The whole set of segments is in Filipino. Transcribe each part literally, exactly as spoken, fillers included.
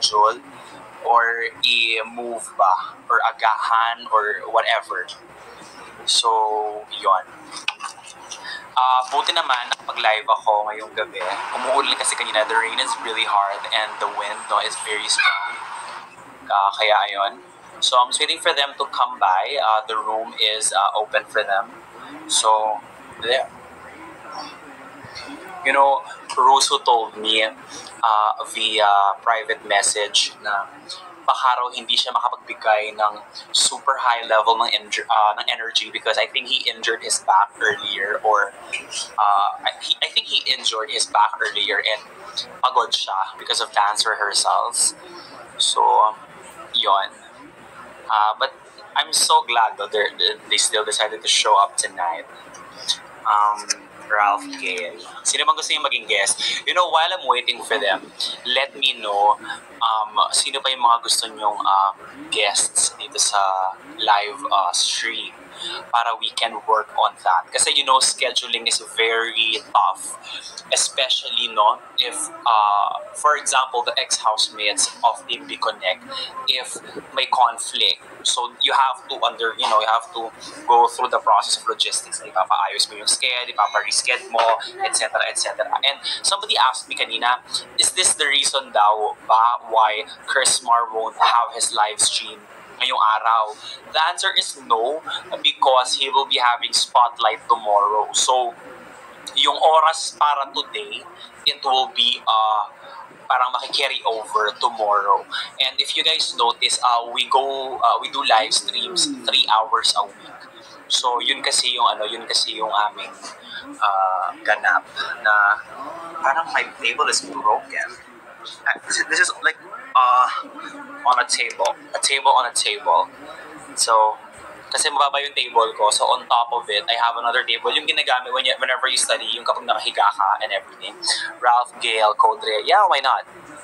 i-schedule or i-move ba or agahan or whatever. So, yon. Uh, buti naman, nakapag-live ako ngayong gabi. Umuulan kasi kanina, the rain is really hard and the wind no, is very strong. Uh, kaya ayon. So I'm just waiting for them to come by. Uh, the room is uh, open for them. So, there. You know, Russo told me uh, via private message na baka raw hindi siya makapagbigay ng super high level ng, inju- uh, ng energy because I think he injured his back earlier or uh, I, he, I think he injured his back earlier and pagod siya because of dance rehearsals. So, yon. Uh, but I'm so glad that they still decided to show up tonight. Um, Ralph Gale. Sino bang gusto yung maging guest? You know, while I'm waiting for them, let me know um, sino pa yung mga gusto nyong uh, guests dito sa live uh, stream para we can work on that. Kasi you know, scheduling is very tough. Especially, no, if, uh, for example, the ex-housemates of Team B-Connect, if may conflict, so you have to under, you know, you have to go through the process of logistics. Ipapaayos mo yung schedule, ipaparisked mo, et cetera, et cetera. And somebody asked me kanina, is this the reason daw ba why Chris Mar won't have his live stream ngayong araw? The answer is no, because he will be having spotlight tomorrow. So, yung oras para today, it will be uh, parang maki-carry over tomorrow. And if you guys notice, uh, we go, uh, we do live streams three hours a week. So yun kasi yung ano, yun kasi yung aming uh, ganap na parang my table is broken. This is like uh, on a table, a table on a table. So kasi mababa yung table ko, so on top of it, I have another table. Yung ginagamit when you, whenever you study, yung kapag nakahiga ka and everything. Ralph, Gale, Codre, yeah, why not?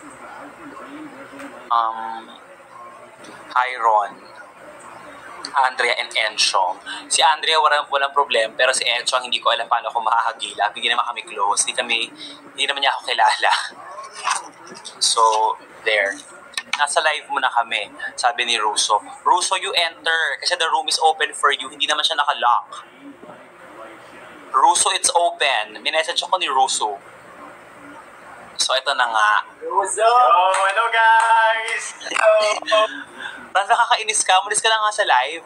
Um, hi, Ron. Andrea and Enchong. Si Andrea walang, walang problem, pero si Enchong hindi ko alam paano ako makakagila. Hindi naman kami close, hindi kami, hindi naman niya ako kilala. So, there. Nasa live muna kami, sabi ni Russo. Russo, you enter, kasi the room is open for you, hindi naman siya nakalock. Russo, it's open. Minessage ako ni Russo. So, ito na nga. Russo! Oh, hello guys! Hello! Ran, nakakainis ka, mulis ka na nga sa live.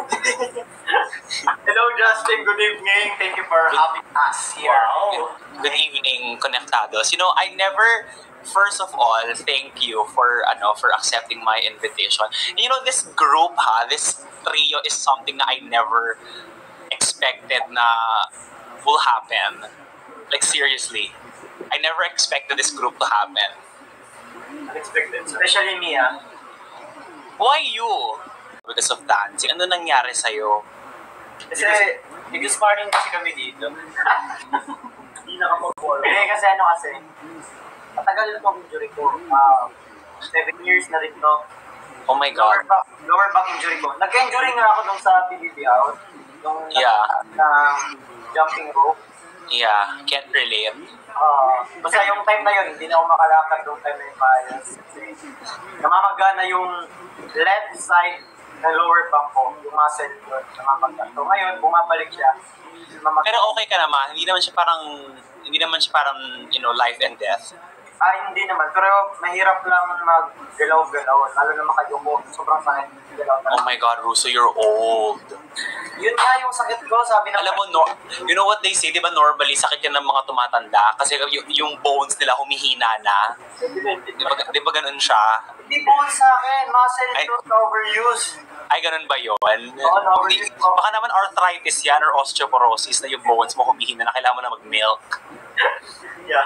Hello Justin, good evening. Thank you for having us here. Wow. Good evening, Conectados. You know, I never... First of all, thank you for ano for accepting my invitation. You know, this group, ha, this trio is something na I never expected na will happen. Like, seriously. I never expected this group to happen. Unexpected. Especially me, ah. Why you? Because of dancing. Ano nangyari sa'yo? Kasi, nag-sparring kasi kami dito. Hindi nakapag-work. Eh, kasi ano kasi, matagal na itong injury ko. Uh, seven years na rin to. Oh my God. Lower back, lower back injury ko. Nagka-injury nga ako nung sa P B B out. Nung yeah. na jumping rope. Yeah, can't relate. Uh, basta yung time na yun, hindi na ako makalakad yung time na yung bias. Namamagana yung left side ng lower back ko, yung muscle ko, namamagana. So ngayon, bumabalik siya. Namamagana. Pero okay ka naman, hindi naman siya parang, hindi naman siya parang, you know, life and death. Ah, hindi naman. Pero mahirap lang mag-galaw-galaw. Lalo na makayuko. Sobrang sakit. Oh my God, Russo, you're old. Yun nga yung sakit ko. Sabi na... Alam mo, no, you know what they say, di ba normally sakit yan ng mga tumatanda? Kasi y- yung bones nila humihina na. Di ba, di ba ganun siya? Hindi bones sa akin. Muscle growth overuse. Ay, ganun ba yun? Oo, oh, overuse. Baka naman arthritis yan or osteoporosis na yung bones mo humihina na kailangan mo na mag-milk. Yeah.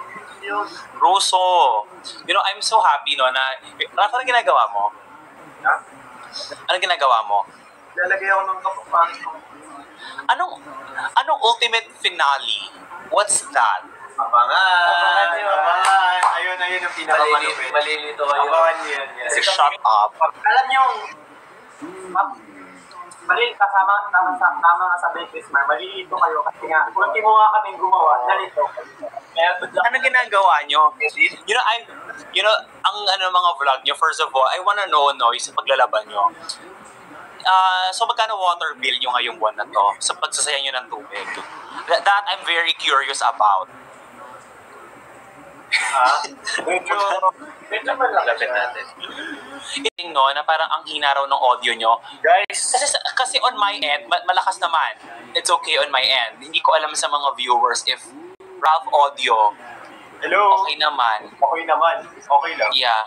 Russo, you know, I'm so happy, no, na, Rafa, anong ginagawa mo? Ha? Anong ginagawa mo? Lalagay ako ng kapapangit ko. Anong, anong ultimate finale? What's that? Abangan! Abangan yun! Abangan! Ayun, ayun yung pinakamalupit. Malilito kayo. Abangan yun. Yes. Shut up. Alam niyo, Mali, kasama, tama, sa, tama nga sa Chris Mar, malilito kayo kasi nga, ultimo nga kaming gumawa, nalito. Kaya good luck. Ano ginagawa nyo? You know, I, you know, ang ano mga vlog nyo, first of all, I wanna know, no, yung sa paglalaban nyo. Ah, so magkano water bill nyo ngayong buwan na to sa pagsasayan nyo ng tubig? That, that I'm very curious about. Ha? Medyo, medyo malaki natin. Iting no, na parang ang hina raw ng audio nyo. Guys, Kasi, kasi on my end, ma- malakas naman. It's okay on my end. Hindi ko alam sa mga viewers if Ralph Audio, hello. okay naman. Okay naman. Okay lang. Yeah.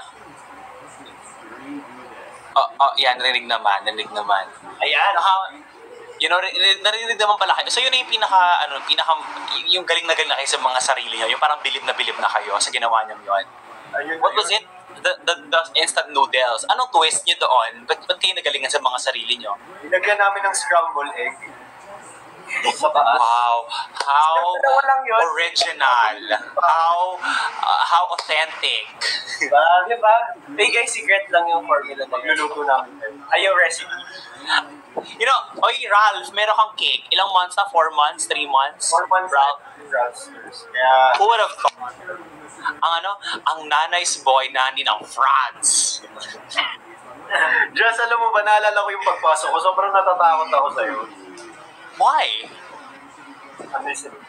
Oh, oh, yeah, narinig naman, narinig naman. Ayan. Naka, you know, rin- narinig naman pala kayo. So yun na yung pinaka, ano, pinaka, y- yung galing na galing na kayo sa mga sarili nyo, yung parang bilib na bilib na kayo sa ginawa nyo yun. Ayun, What ayun. was it? The, the, the instant noodles. Anong twist nyo doon? Ba't, ba't kayo nagalingan sa mga sarili nyo? Nilagyan namin ng scramble egg. Sa taas. Wow. How Dalawa lang yun. original. How, uh, how authentic. Diba? Diba? Hey guys, secret lang yung formula na magluluto namin. Ay, yung recipe. You know, oy Ralph, meron kang cake. Ilang months na? Four months? Three months? Four months Ralph, Ralphsters. Kaya, who would have thought? Ang ano, ang nanay's boy nani ng France. Jess, alam mo ba, naalala ko yung pagpasok ko, sobrang natatakot ako sa'yo. Why? I'm listening.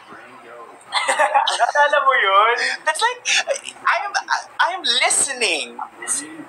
Naalala mo yun? That's like, I'm, I'm listening.